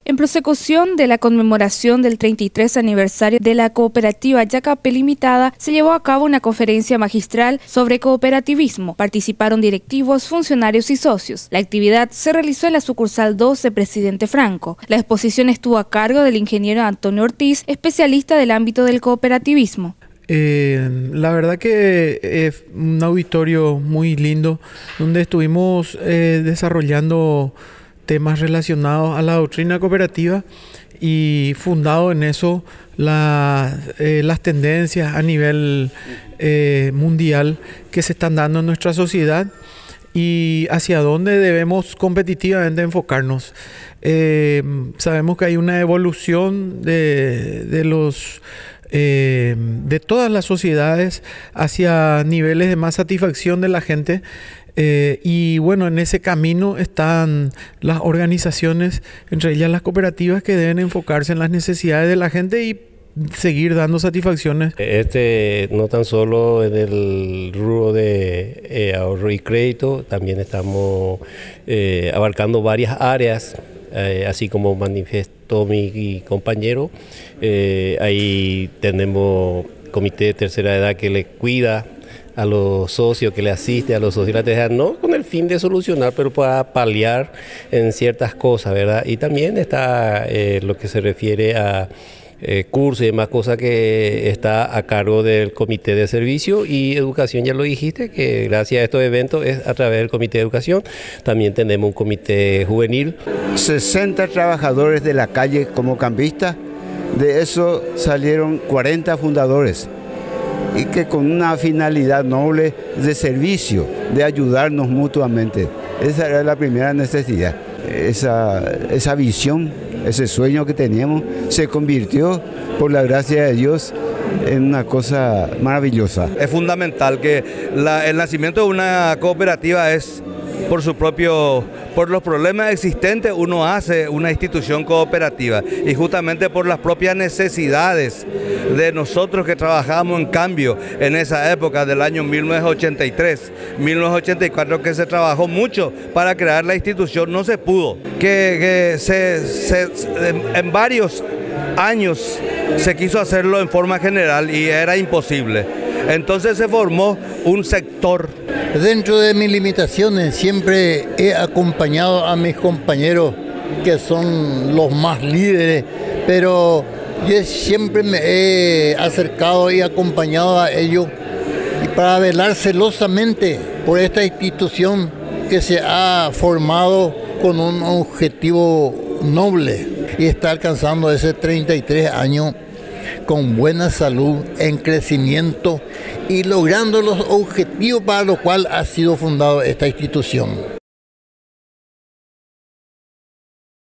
En prosecución de la conmemoración del 33 aniversario de la cooperativa Yacapé Limitada, se llevó a cabo una conferencia magistral sobre cooperativismo. Participaron directivos, funcionarios y socios. La actividad se realizó en la sucursal 2 de Presidente Franco. La exposición estuvo a cargo del ingeniero Antonio Ortiz, especialista del ámbito del cooperativismo. La verdad que es un auditorio muy lindo donde estuvimos desarrollando temas relacionados a la doctrina cooperativa y fundado en eso las tendencias a nivel mundial que se están dando en nuestra sociedad y hacia dónde debemos competitivamente enfocarnos. Sabemos que hay una evolución de todas las sociedades hacia niveles de más satisfacción de la gente. Y bueno, en ese camino están las organizaciones, entre ellas las cooperativas, que deben enfocarse en las necesidades de la gente y seguir dando satisfacciones. No tan solo en el rubro de ahorro y crédito, también estamos abarcando varias áreas, así como manifestó mi compañero. Ahí tenemos comité de tercera edad que le cuida a los socios, que le asiste a los socios de la tercera edad, no con el fin de solucionar, pero para paliar en ciertas cosas, ¿verdad? Y también está lo que se refiere a cursos y demás cosas que está a cargo del Comité de Servicio y Educación. Ya lo dijiste, que gracias a estos eventos es a través del Comité de Educación. También tenemos un comité juvenil. 60 trabajadores de la calle como cambistas, de eso salieron 40 fundadores, y que con una finalidad noble de servicio, de ayudarnos mutuamente. Esa era la primera necesidad. Esa visión, ese sueño que teníamos, se convirtió, por la gracia de Dios, en una cosa maravillosa. Es fundamental que el nacimiento de una cooperativa es por los problemas existentes uno hace una institución cooperativa, y justamente por las propias necesidades de nosotros que trabajamos en cambio en esa época del año 1983, 1984, que se trabajó mucho para crear la institución, no se pudo, en varios años se quiso hacerlo en forma general y era imposible. Entonces se formó un sector. Dentro de mis limitaciones siempre he acompañado a mis compañeros que son los más líderes, pero yo siempre me he acercado y acompañado a ellos y para velar celosamente por esta institución que se ha formado con un objetivo noble y está alcanzando ese 33 años con buena salud, en crecimiento y logrando los objetivos para los cuales ha sido fundada esta institución.